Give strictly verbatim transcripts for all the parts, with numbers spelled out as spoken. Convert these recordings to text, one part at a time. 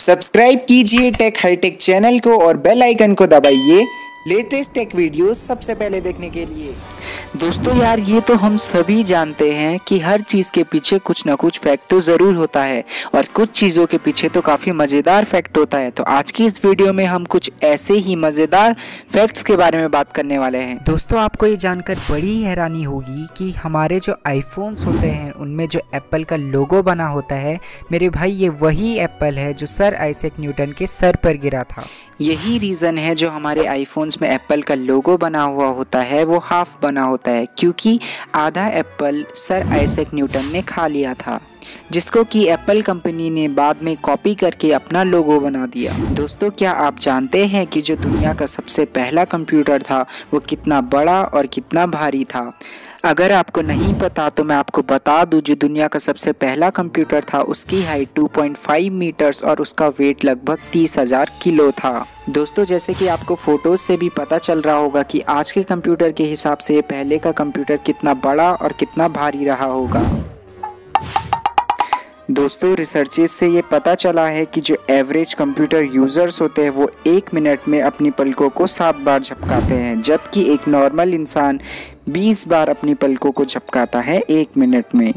Subscribe कीजिए take hi tech channel को और बेल आइकन को दबाइए लेटेस्ट टेक वीडियोस सबसे पहले देखने के लिए। दोस्तों यार, ये तो हम सभी जानते हैं कि हर चीज़ के पीछे कुछ ना कुछ फैक्ट तो ज़रूर होता है और कुछ चीज़ों के पीछे तो काफ़ी मज़ेदार फैक्ट होता है। तो आज की इस वीडियो में हम कुछ ऐसे ही मज़ेदार फैक्ट्स के बारे में बात करने वाले हैं। दोस्तों, आपको ये जानकर बड़ी हैरानी होगी कि हमारे जो आईफोन्स होते हैं उनमें जो एप्पल का लोगो बना होता है, मेरे भाई ये वही एप्पल है जो सर आइजैक न्यूटन के सर पर गिरा था। यही रीज़न है जो हमारे आईफोन्स में एप्पल का लोगो बना हुआ होता है वो हाफ बना होता है, क्योंकि आधा एप्पल सर आइजैक न्यूटन ने खा लिया था, जिसको कि एप्पल कंपनी ने बाद में कॉपी करके अपना लोगो बना दिया। दोस्तों, क्या आप जानते हैं कि जो दुनिया का सबसे पहला कंप्यूटर था वो कितना बड़ा और कितना भारी था? अगर आपको नहीं पता तो मैं आपको बता दूं, जो दुनिया का सबसे पहला कंप्यूटर था उसकी हाइट दो पॉइंट पाँच मीटर्स और उसका वेट लगभग तीस हज़ार किलो था। दोस्तों, जैसे कि आपको फोटोज से भी पता चल रहा होगा कि आज के कंप्यूटर के हिसाब से पहले का कंप्यूटर कितना बड़ा और कितना भारी रहा होगा। दोस्तों, रिसर्चेस से ये पता चला है कि जो एवरेज कंप्यूटर यूज़र्स होते हैं वो एक मिनट में अपनी पलकों को सात बार झपकाते हैं, जबकि एक नॉर्मल इंसान बीस बार अपनी पलकों को झपकाता है एक मिनट में।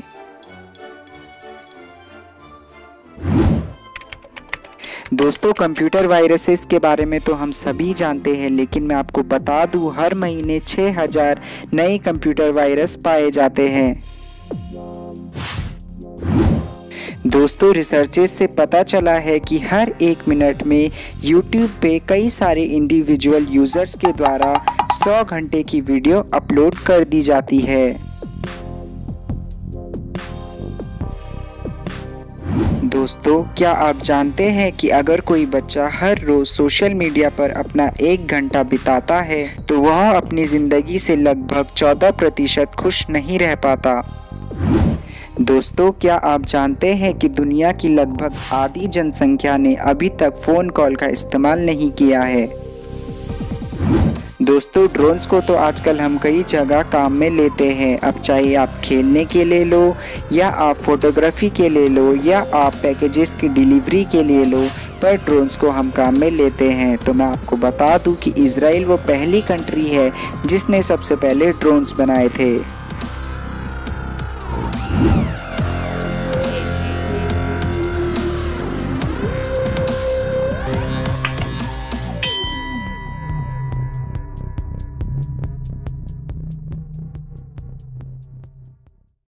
दोस्तों, कंप्यूटर वायरसेस के बारे में तो हम सभी जानते हैं, लेकिन मैं आपको बता दूं, हर महीने छह हज़ार नए कंप्यूटर वायरस पाए जाते हैं। दोस्तों, रिसर्चेस से पता चला है कि हर एक मिनट में यूट्यूब पे कई सारे इंडिविजुअल यूज़र्स के द्वारा सौ घंटे की वीडियो अपलोड कर दी जाती है। दोस्तों, क्या आप जानते हैं कि अगर कोई बच्चा हर रोज़ सोशल मीडिया पर अपना एक घंटा बिताता है तो वह अपनी ज़िंदगी से लगभग चौदह प्रतिशत खुश नहीं रह पाता। दोस्तों, क्या आप जानते हैं कि दुनिया की लगभग आधी जनसंख्या ने अभी तक फ़ोन कॉल का इस्तेमाल नहीं किया है। दोस्तों, ड्रोन्स को तो आजकल हम कई जगह काम में लेते हैं। अब चाहे आप खेलने के लिए लो या आप फोटोग्राफी के लिए लो या आप पैकेजेस की डिलीवरी के लिए लो, पर ड्रोन्स को हम काम में लेते हैं। तो मैं आपको बता दूं कि इजराइल वो पहली कंट्री है जिसने सबसे पहले ड्रोन्स बनाए थे।